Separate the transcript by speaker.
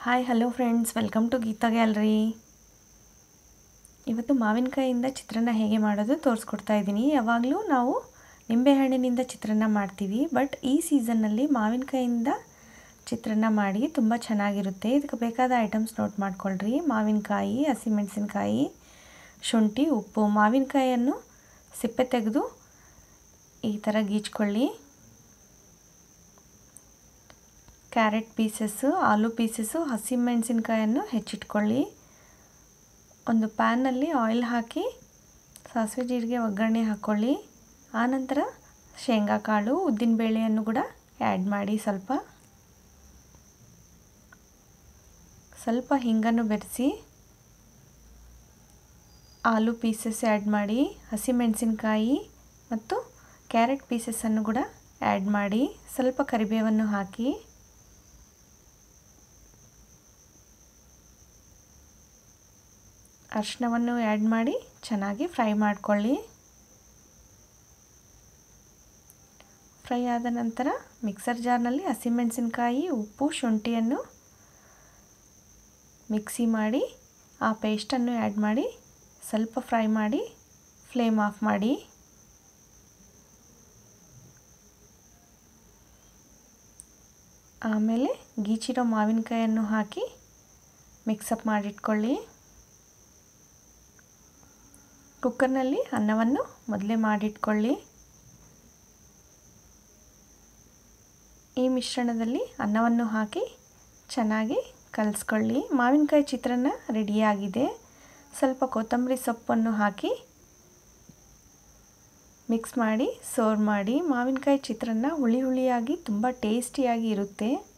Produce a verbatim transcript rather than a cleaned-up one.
Speaker 1: Hi hello friends, welcome to Geeta gallery. ಇವತ್ತು ಮಾವಿನಕಾಯಿಯಿಂದ ಚಿತ್ರಾನ್ನ ಹೇಗೆ ಮಾಡೋದು ತೋರಿಸ್ಕೊಡ್ತಾ ಇದ್ದೀನಿ. ಯಾವಾಗಲೂ ನಾವು ನಿಂಬೆಹಣ್ಣಿನಿಂದ ಚಿತ್ರಾನ್ನ ಮಾಡ್ತೀವಿ, ಬಟ್ ಈ ಸೀಸನ್ನಲ್ಲಿ ಮಾವಿನಕಾಯಿಯಿಂದ ಚಿತ್ರಾನ್ನ ಮಾಡಿ ತುಂಬ ಚೆನ್ನಾಗಿರುತ್ತೆ. ಇದಕ್ಕೆ ಬೇಕಾದ ಐಟಮ್ಸ್ ನೋಟ್ ಮಾಡ್ಕೊಳ್ರಿ. ಮಾವಿನಕಾಯಿ, ಹಸಿಮೆಣಸಿನಕಾಯಿ, ಶುಂಠಿ, ಉಪ್ಪು. ಮಾವಿನಕಾಯಿಯನ್ನು ಸಿಪ್ಪೆ ತೆಗೆದು ಈ ಥರ ಗೀಚ್ಕೊಳ್ಳಿ. ಕ್ಯಾರೆಟ್ ಪೀಸಸ್ಸು, ಆಲೂ ಪೀಸಸ್ಸು, ಹಸಿಮೆಣಸಿನಕಾಯನ್ನು ಹೆಚ್ಚಿಟ್ಕೊಳ್ಳಿ. ಒಂದು ಪ್ಯಾನಲ್ಲಿ ಆಯಿಲ್ ಹಾಕಿ ಸಾಸಿವೆ ಜೀರಿಗೆ ಒಗ್ಗರಣೆ ಹಾಕ್ಕೊಳ್ಳಿ. ಆನಂತರ ಶೇಂಗಾ ಕಾಳು, ಉದ್ದಿನಬೇಳೆಯನ್ನು ಕೂಡ ಆ್ಯಡ್ ಮಾಡಿ. ಸ್ವಲ್ಪ ಸ್ವಲ್ಪ ಹಿಂಗನ್ನು ಬೆರೆಸಿ ಆಲೂ ಪೀಸಸ್ ಆ್ಯಡ್ ಮಾಡಿ. ಹಸಿಮೆಣಸಿನಕಾಯಿ ಮತ್ತು ಕ್ಯಾರೆಟ್ ಪೀಸಸ್ಸನ್ನು ಕೂಡ ಆ್ಯಡ್ ಮಾಡಿ. ಸ್ವಲ್ಪ ಕರಿಬೇವನ್ನು ಹಾಕಿ ಅರಿಶಿನವನ್ನು ಆ್ಯಡ್ ಮಾಡಿ ಚೆನ್ನಾಗಿ ಫ್ರೈ ಮಾಡ್ಕೊಳ್ಳಿ. ಫ್ರೈ ಆದ ನಂತರ ಮಿಕ್ಸರ್ ಜಾರ್ನಲ್ಲಿ ಹಸಿಮೆಣಸಿನಕಾಯಿ, ಉಪ್ಪು, ಶುಂಠಿಯನ್ನು ಮಿಕ್ಸಿ ಮಾಡಿ ಆ ಪೇಸ್ಟನ್ನು ಆ್ಯಡ್ ಮಾಡಿ ಸ್ವಲ್ಪ ಫ್ರೈ ಮಾಡಿ ಫ್ಲೇಮ್ ಆಫ್ ಮಾಡಿ. ಆಮೇಲೆ ಗೀಚಿರೋ ಮಾವಿನಕಾಯಿಯನ್ನು ಹಾಕಿ ಮಿಕ್ಸಪ್ ಮಾಡಿಟ್ಕೊಳ್ಳಿ. ಕುಕ್ಕರ್ನಲ್ಲಿ ಅನ್ನವನ್ನು ಮೊದಲೇ ಮಾಡಿಟ್ಕೊಳ್ಳಿ. ಈ ಮಿಶ್ರಣದಲ್ಲಿ ಅನ್ನವನ್ನು ಹಾಕಿ ಚೆನ್ನಾಗಿ ಕಲಿಸ್ಕೊಳ್ಳಿ. ಮಾವಿನಕಾಯಿ ಚಿತ್ರಾನ್ನ ರೆಡಿಯಾಗಿದೆ. ಸ್ವಲ್ಪ ಕೊತ್ತಂಬರಿ ಸೊಪ್ಪನ್ನು ಹಾಕಿ ಮಿಕ್ಸ್ ಮಾಡಿ ಸರ್ವ್ ಮಾಡಿ. ಮಾವಿನಕಾಯಿ ಚಿತ್ರಾನ್ನ ಹುಳಿ ಹುಳಿಯಾಗಿ ತುಂಬ ಟೇಸ್ಟಿಯಾಗಿ ಇರುತ್ತೆ.